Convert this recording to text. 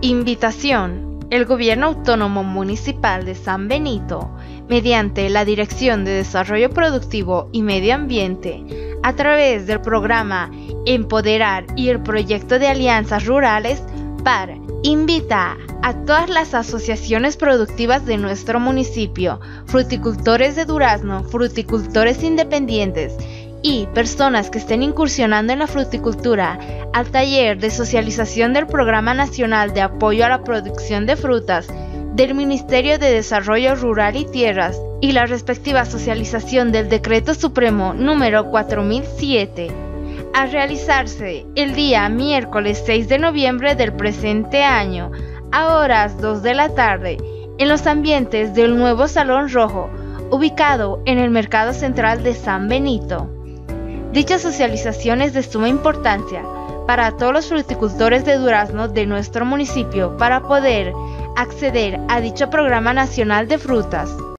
Invitación. El Gobierno Autónomo Municipal de San Benito, mediante la Dirección de Desarrollo Productivo y Medio Ambiente, a través del programa Empoderar y el proyecto de Alianzas Rurales, PAR, invita a todas las asociaciones productivas de nuestro municipio, fruticultores de durazno, fruticultores independientes y personas que estén incursionando en la fruticultura al taller de socialización del Programa Nacional de Apoyo a la Producción de Frutas del Ministerio de Desarrollo Rural y Tierras y la respectiva socialización del Decreto Supremo número 4007, a realizarse el día miércoles 6 de noviembre del presente año, a horas 2 de la tarde, en los ambientes del nuevo Salón Rojo, ubicado en el Mercado Central de San Benito. Dicha socialización es de suma importancia para todos los fruticultores de durazno de nuestro municipio para poder acceder a dicho Programa Nacional de Frutas.